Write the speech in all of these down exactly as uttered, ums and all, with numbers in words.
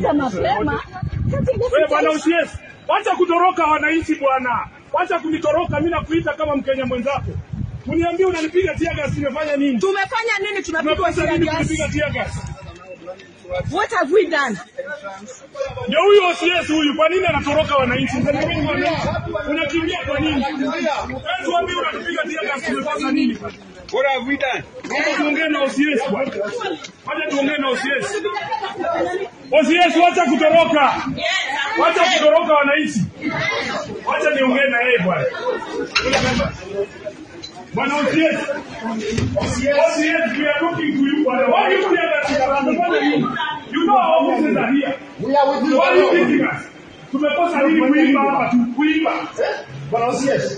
Tumekuja mapema. Wewe bwana usies. Wacha kutoroka wananchi bwana. Wacha kunitoroka mimi nakuita kama Mkenya mwenzako. Uniambie unanipiga tear gas nimefanya nini? Tumefanya nini? Tunapigwa tear gas. Tunapiga tear gas. What have we done? Ndio huyo O C S huyu, kwa nini anatoroka wananchi? Unakimbia kwa nini? Tuambie unatupiga tear gas tumefanya nini? What have we done? Wacha tuongee na O C S bwana. Wacha tuongee na O C S. O C S wacha kutoroka. Wacha kutoroka wananchi. Wacha niongee na yeye bwana. Bwana O C S. O C S, we are looking to you bwana. Why you here that you You know our offices are here. We are with you. Why you thinking us? Tumekosa nini kuiba hapa tu kuiba? Bwana O C S.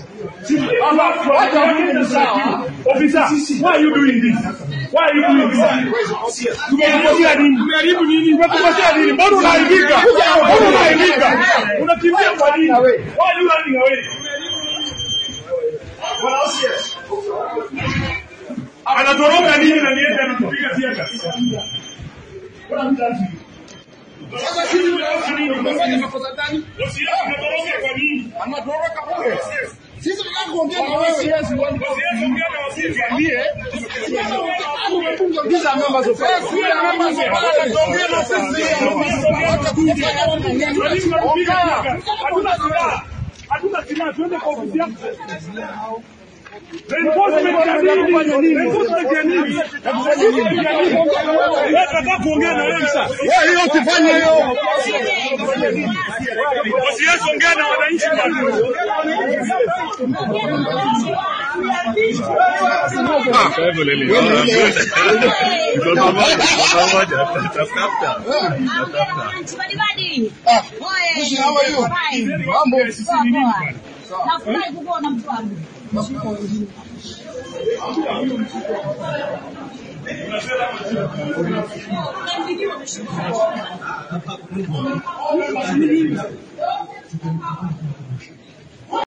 Officer, why are you doing this? Why are you doing this? Tumekukosea nini? Tumeharibu nini? Tumekukosea nini? Mbona unaibika? Mbona unaibika? Unakimbia kwa nini? Why are you running away? Bwana O C S. Anatoroka nini na niende anatupiga tear gas? What have you done to you? Sasa sisi tunafanya nini? Tunafanya makosa gani? O C S anatoroka kwa nini? Anatoroka wewe. Sisi tunataka kuongea na wewe. O C S ongea na O C S ambie. These are members of parliament. We are members of parliament. Ongea na sisi. Hatuna silaha. Hatuna silaha. Tuende kwa ofisi yako. Reinforcement ya nini? Reinforcement ya nini? Nataka kuongea na wewe sasa. Wewe hiyo usifanye hiyo. O C S ongea na wananchi bwana. Ah, hebu lele. Ndio pamoja, pamoja. Tafuta. Tafuta. Sisi hawa hiyo. Mambo Nafurahi kukuona mtu wangu. Unasema